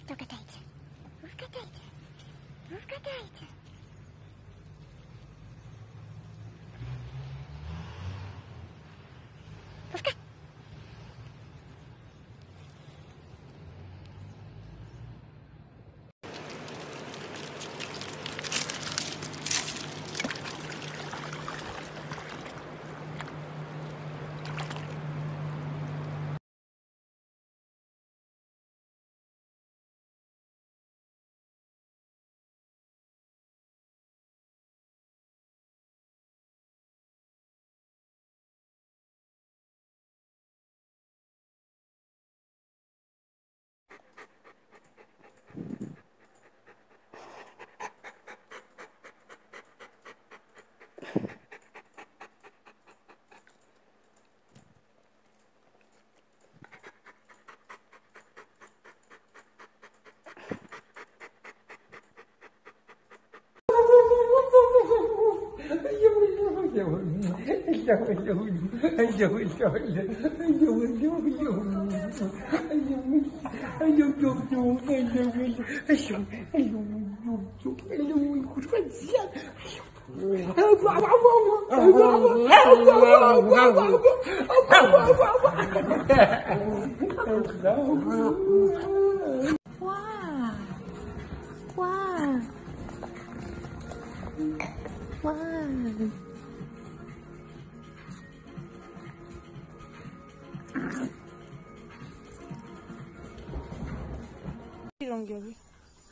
Poczekajcie. Poczekajcie. Poczekajcie. Don't give it.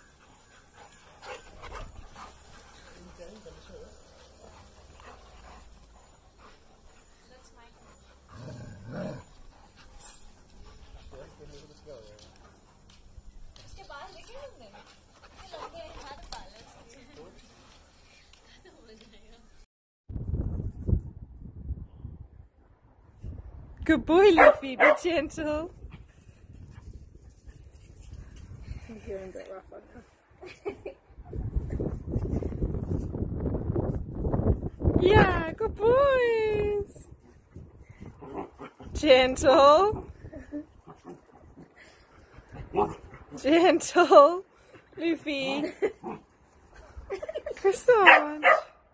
Good boy, Luffy. Be gentle. I'm feeling a bit rough on her. Yeah, good boys. Gentle. Gentle. Luffy. Croissant.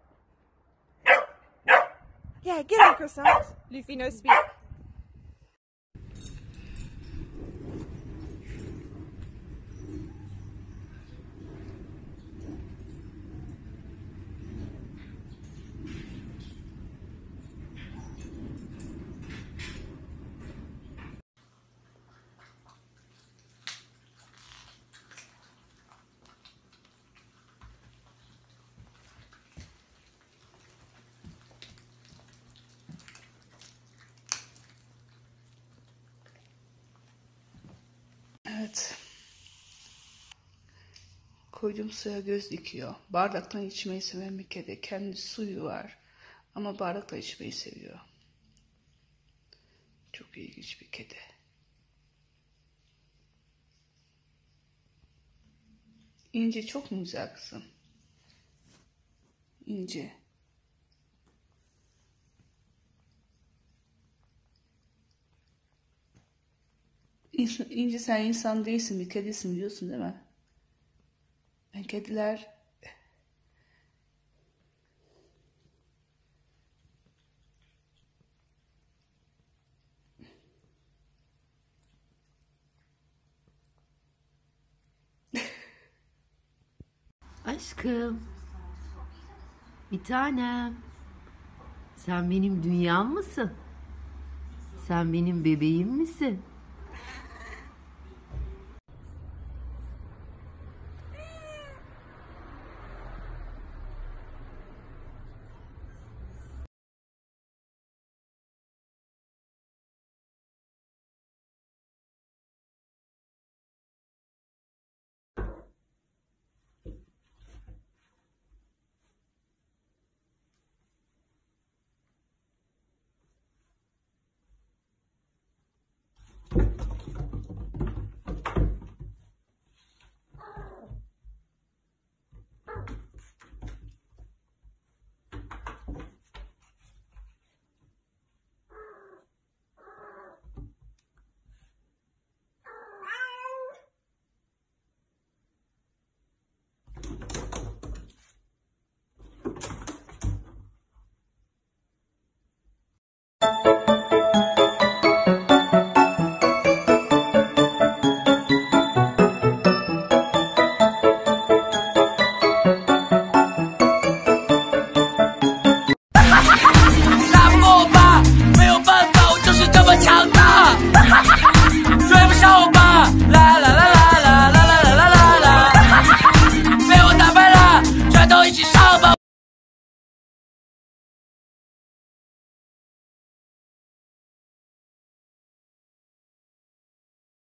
Yeah, get on, Croissant. Luffy, no speak. Evet. Koyduğum suya göz dikiyor. Bardaktan içmeyi seven bir kedi. Kendi suyu var. Ama bardakla içmeyi seviyor. Çok ilginç bir kedi. İnce çok mu güzel kızım? İnce. İnce sen insan değilsin, bir kedisin biliyorsun değil mi? Kediler Aşkım, bir tanem, sen benim dünyam mısın? Sen benim bebeğim misin?